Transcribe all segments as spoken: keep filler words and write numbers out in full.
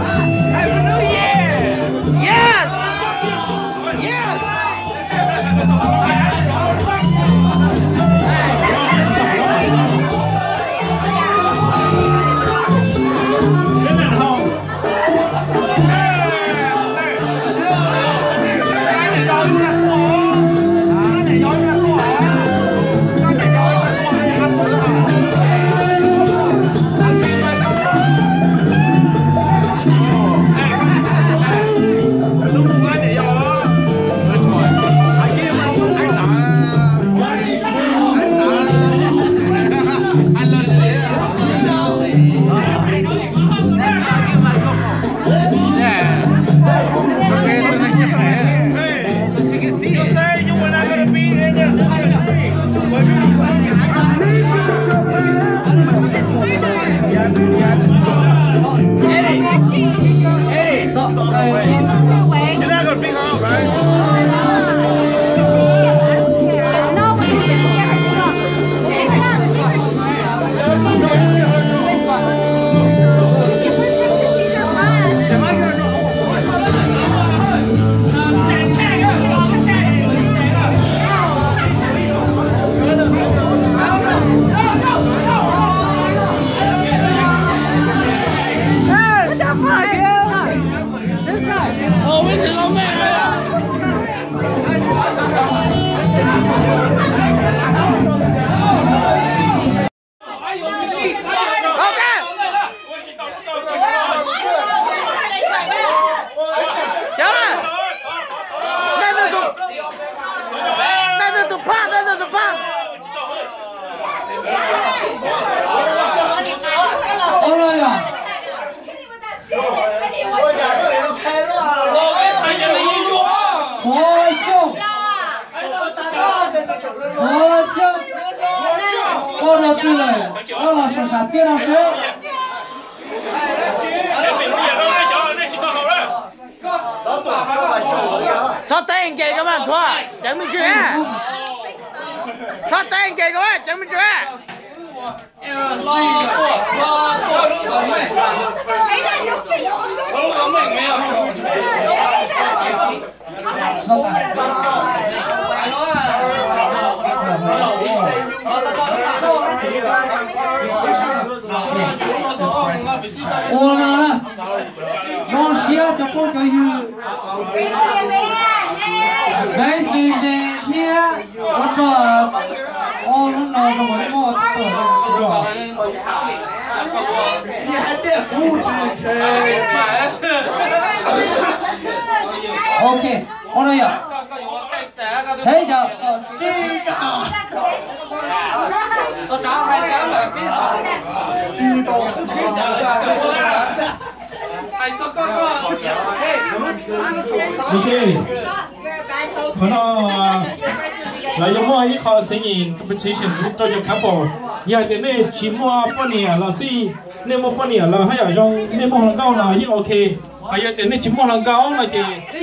competition cho những couple giờ thì nên chỉ mua bao nhiêu là si nên mua bao nhiêu là hay ở trong nên mua hàng cao là như ok bây giờ thì nên chỉ mua hàng cao là thì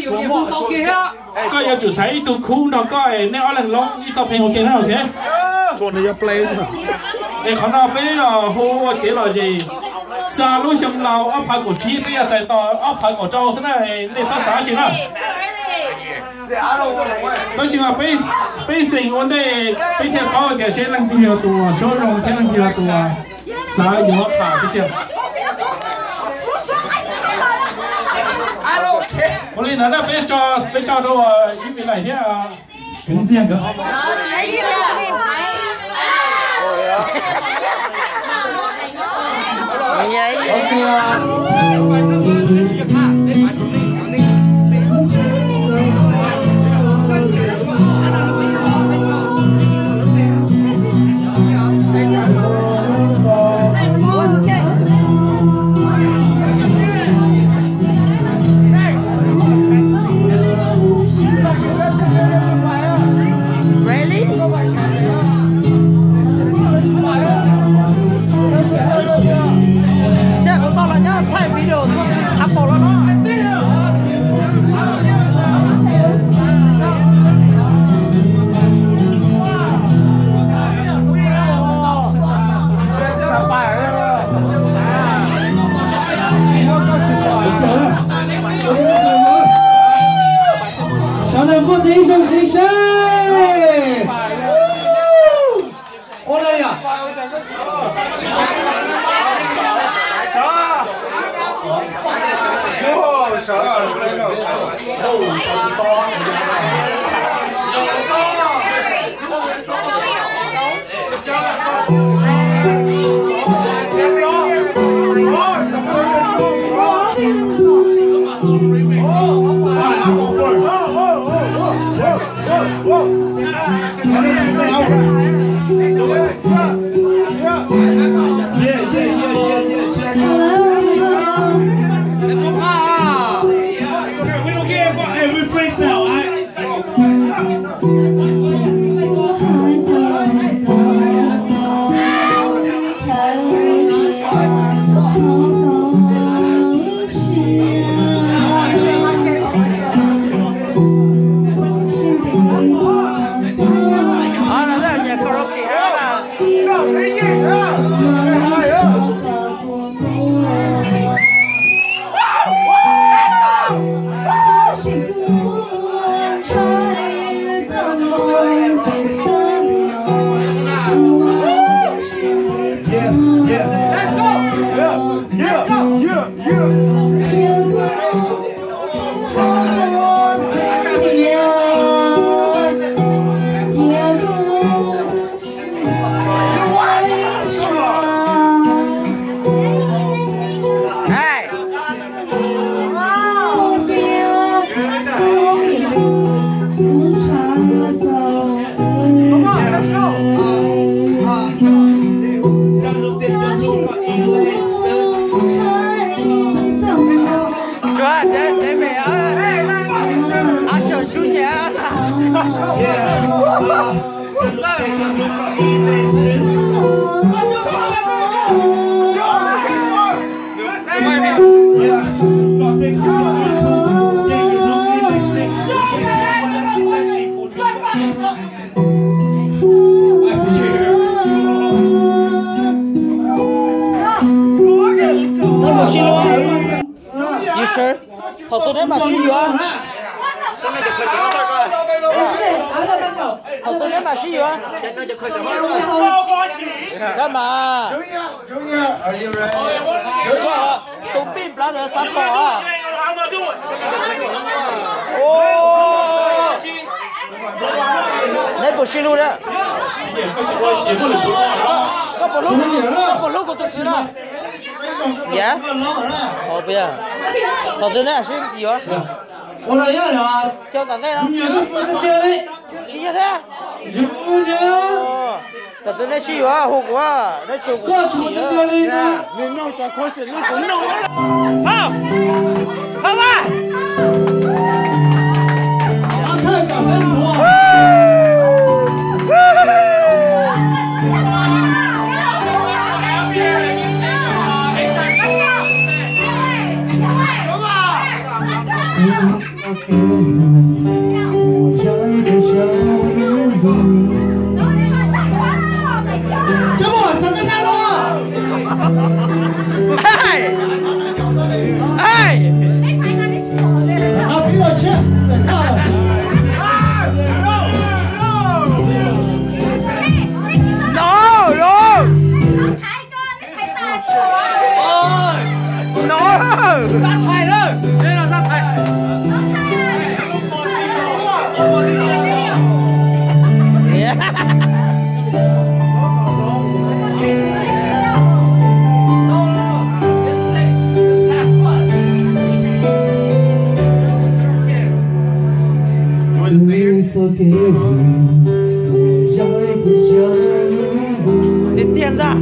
có giờ chủ sấy tụ khu nó có nên ở lần long ít cho phim ok nữa ok chọn để play để khán giả bây giờ hô cái là gì xa lúc xem nào áp phạt của chi bây giờ chạy tàu áp phạt của châu thế này nên sao sao chứ nào tôi xin là bây bây sinh vấn đề bây theo có cái sẽ năng tiêu tụ số lượng thế năng tiêu tụ xã yếu khá cái tiêu có lý nào đó bây cho bây cho đâu những vị này thế à cũng riêng cơ 生。我来呀。啥？就啥？来个肉山刀。 头昨天把虚元， 咱们就可小点个。 头昨天把虚元， 现在就可小点个。 干嘛？ 中央，中央，二六人。 这都并不了三宝啊。哦。那不是路的。这不路，这不路我都知道。耶？哦，不要。头昨天是有。 我来要了。 小长那了。 永远都不能掉泪。 是呀的。 永远。 哦。头昨天是有啊，火锅啊，那酒锅。 我出的掉泪呢。 你弄这可是你不弄了。 好，好吧。 马太港很多。 你点的。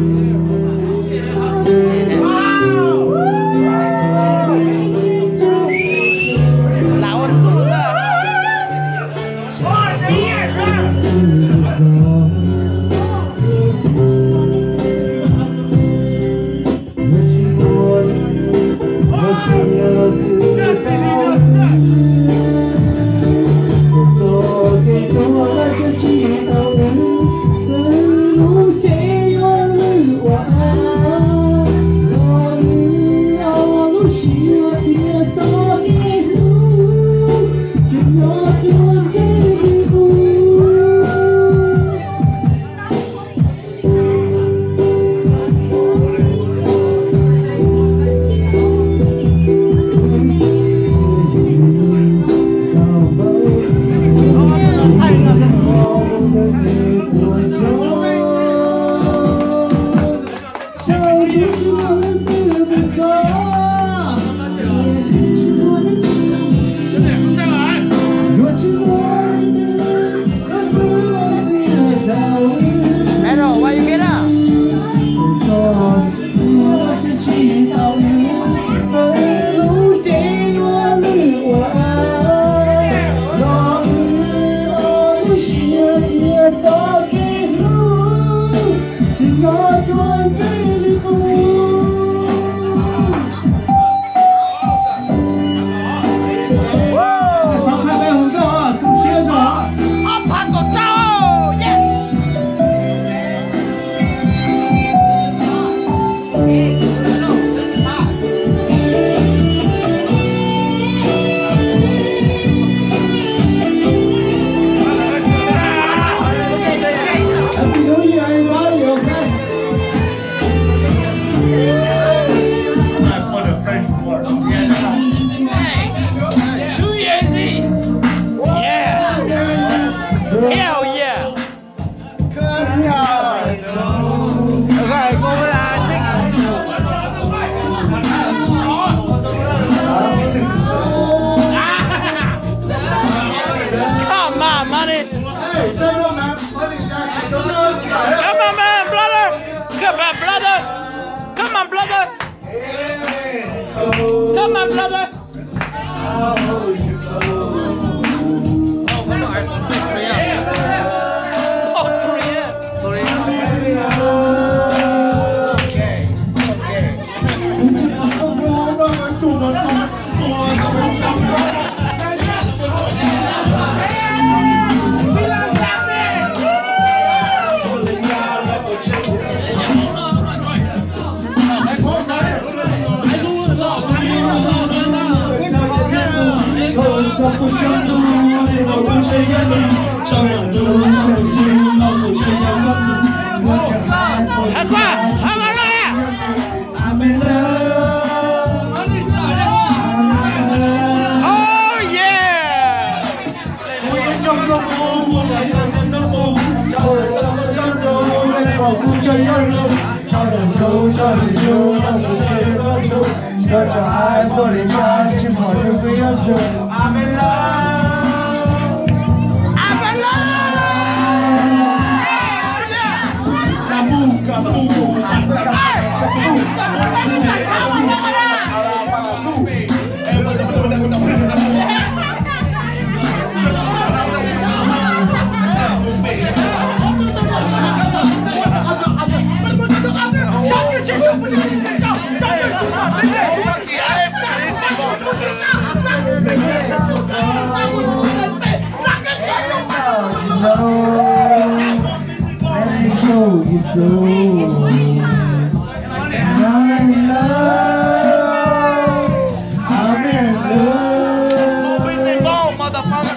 Come on, brother. Hãy qua, hãy vào đây. Oh yeah. Cho cho ai tôi để cho chim hỏi được với nhau rồi. Amen la. Amen la. Kamu kamu. So I'm in love, I'm in love. Baseball, motherfucker.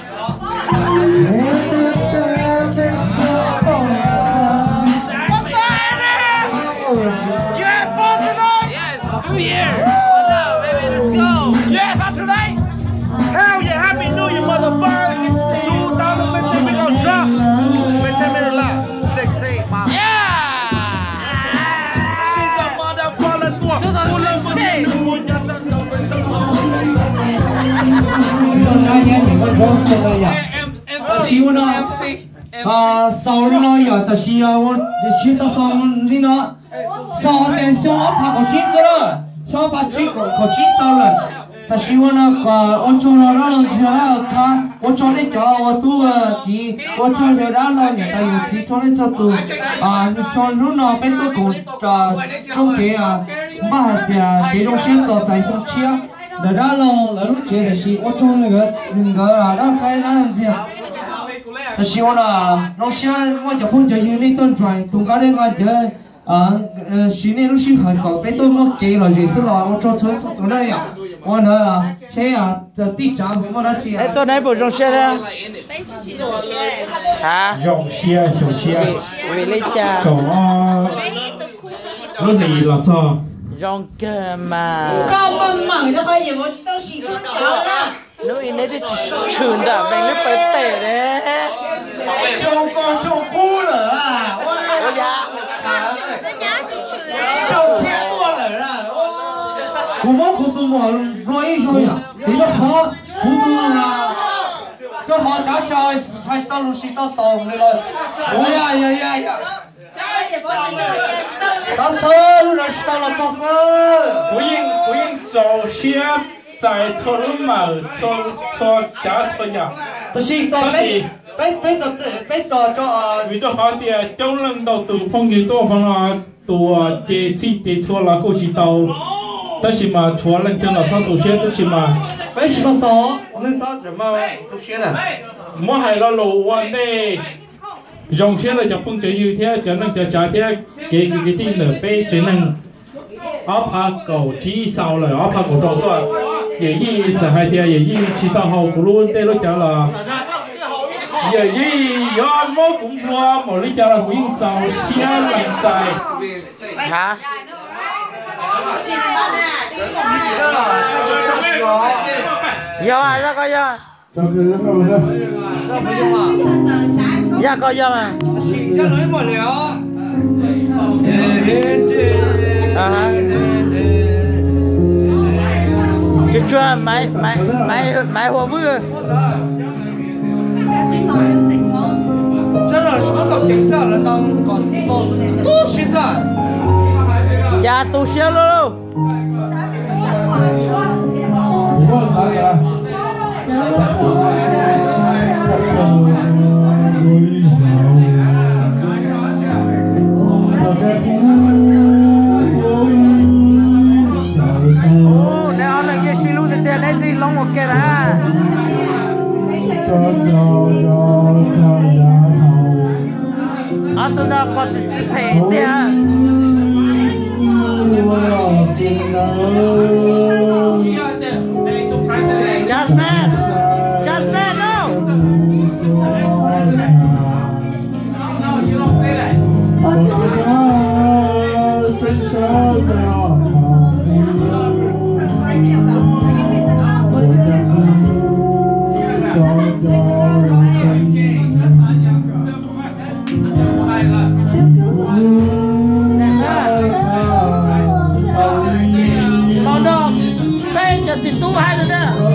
What's that? You have fun tonight? Yes, New Year. What's up, baby? Let's go. You have fun tonight? Hell yeah, Happy New Year, motherfucker. twenty fifteen, we gonna drop. fifteen minutes left. sixteen, mom. Yeah. xíu nó à sau nó giờ ta xíu我去到sau你呢sau点小怕口气死了小怕气口口气烧了ta xíu nó我做了那了之后看我做的叫我都的我做的那了人家有自做的做都啊你做路呢被都搞啊中间啊把的这种先搞在上去啊的那了那路接的是我做那个那个啊那开那样子他希望呢，老乡，我就碰着有那段转，东家那个就啊呃，去年都是很高，被多么给了认识了，我做做做那样，我呢，谁呀的地长我那去。 哎，到哪部容些呢？啊？ 容些，容些。 为了家。 搞啊。我离了咋？ 容个嘛。 搞帮忙的可以，我知道是做搞啦。 Nói này thì trường đã mình lúc bật tệ đấy. Trông con trông cú nữa à? Ôi dạ. Trông chết qua nữa à? Cú mốt cú tù mò rồi rồi à? Vì nó khó cú tù là cho họ trả sao sai sao lúc xí tao xong rồi rồi. Ôi dạ dạ dạ dạ. Tao sơ lúc đó sao là tao sơ. Bố yên bố yên dầu xe在错路嘛，错错家错呀， 不是，都是，被被到这被到这啊， 为了好点，都能到都碰见多碰了，都啊第次第错了过去到，但是嘛，错了跟老少都些都是嘛， 为什么说我们早怎么都些了？ 我还了路弯的，用些了就碰着有天就能就家天给给给定了，被只能，我怕狗鸡烧了，我怕狗多多。也一直还点，也一知道好咕噜带了家了，也一要么工作，么你家了不用找先人在。 哈？有啊，那个有。 这个那个那不用啊。那个有啊。新疆来不了。啊哈。就专买买买买货物。 真的是到景色了，当都是噻。 呀，都谢了喽。 participate there. Just man, just man, no. No, you don't say that. Còn được, bên cho tiền tu hai rồi nè.